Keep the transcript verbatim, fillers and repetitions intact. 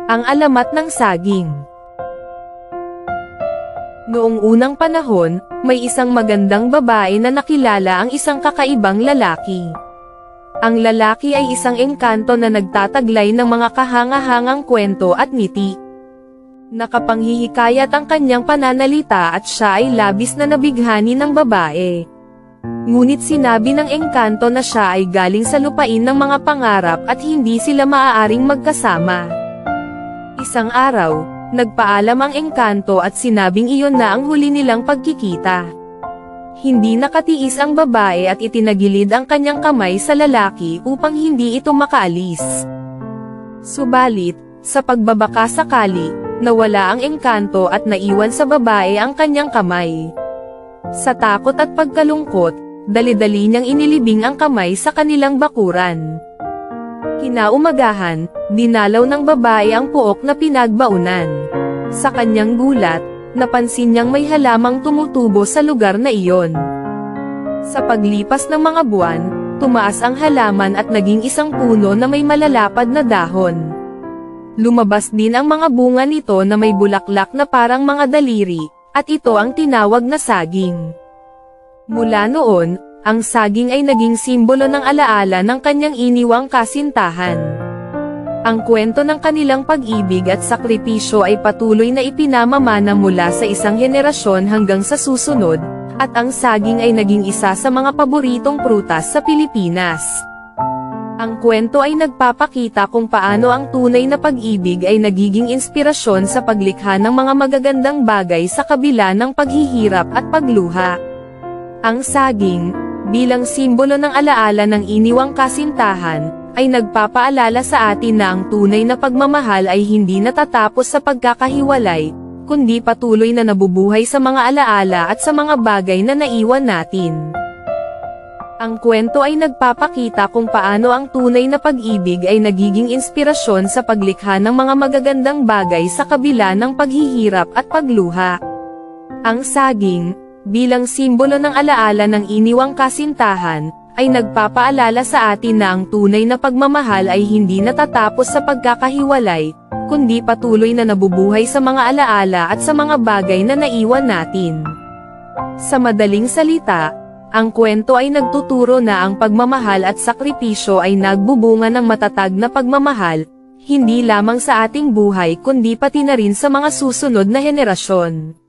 Ang alamat ng saging. Noong unang panahon, may isang magandang babae na nakilala ang isang kakaibang lalaki. Ang lalaki ay isang engkanto na nagtataglay ng mga kahanga-hangang kwento at ngiti. Nakapanghihikayat ang kanyang pananalita at siya ay labis na nabighani ng babae. Ngunit sinabi ng engkanto na siya ay galing sa lupain ng mga pangarap at hindi sila maaaring magkasama. Isang araw, nagpaalam ang engkanto at sinabing iyon na ang huli nilang pagkikita. Hindi nakatiis ang babae at itinagilid ang kanyang kamay sa lalaki upang hindi ito makaalis. Subalit, sa pagbabaka sakali, nawala ang engkanto at naiwan sa babae ang kanyang kamay. Sa takot at pagkalungkot, dali-dali niyang inilibing ang kamay sa kanilang bakuran. Kinaumagahan, dinalaw ng babae ang puok na pinagbaunan. Sa kanyang gulat, napansin niyang may halamang tumutubo sa lugar na iyon. Sa paglipas ng mga buwan, tumaas ang halaman at naging isang puno na may malalapad na dahon. Lumabas din ang mga bunga nito na may bulaklak na parang mga daliri, at ito ang tinawag na saging. Mula noon, ang saging ay naging simbolo ng alaala ng kanyang iniwang kasintahan. Ang kwento ng kanilang pag-ibig at sakripisyo ay patuloy na ipinamamana mula sa isang henerasyon hanggang sa susunod, at ang saging ay naging isa sa mga paboritong prutas sa Pilipinas. Ang kwento ay nagpapakita kung paano ang tunay na pag-ibig ay nagiging inspirasyon sa paglikha ng mga magagandang bagay sa kabila ng paghihirap at pagluha. Ang saging, bilang simbolo ng alaala ng iniwang kasintahan, ay nagpapaalala sa atin na ang tunay na pagmamahal ay hindi natatapos sa pagkakahiwalay, kundi patuloy na nabubuhay sa mga alaala at sa mga bagay na naiwan natin. Ang kwento ay nagpapakita kung paano ang tunay na pag-ibig ay nagiging inspirasyon sa paglikha ng mga magagandang bagay sa kabila ng paghihirap at pagluha. Ang saging, bilang simbolo ng alaala ng iniwang kasintahan, ay nagpapaalala sa atin na ang tunay na pagmamahal ay hindi natatapos sa pagkakahiwalay, kundi patuloy na nabubuhay sa mga alaala at sa mga bagay na naiwan natin. Sa madaling salita, ang kwento ay nagtuturo na ang pagmamahal at sakripisyo ay nagbubunga ng matatag na pagmamahal, hindi lamang sa ating buhay kundi pati na rin sa mga susunod na henerasyon.